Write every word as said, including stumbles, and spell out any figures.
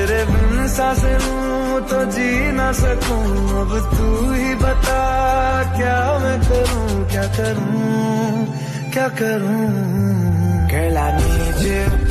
तेरे बिन सांसें लूं तो जी ना सकूं। अब तू ही बता क्या मैं करूं, क्या करूं, क्या करूं। Girl, I need you